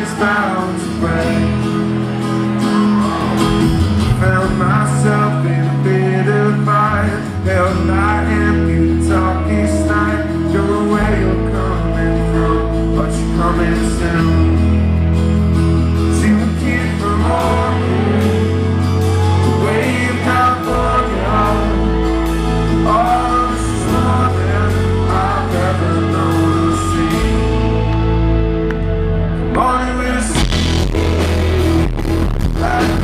is bound to break. Found myself in a bit of fire, held my hand through the darkest night. Don't know where you're coming from, but you're coming soon. See, we keep from walking the way you California. Oh, this is more than I've ever known to see. Come on and listen, like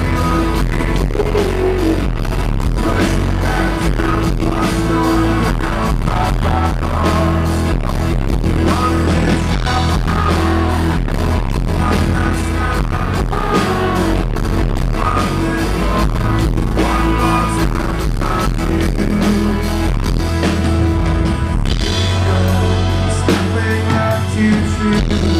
you true.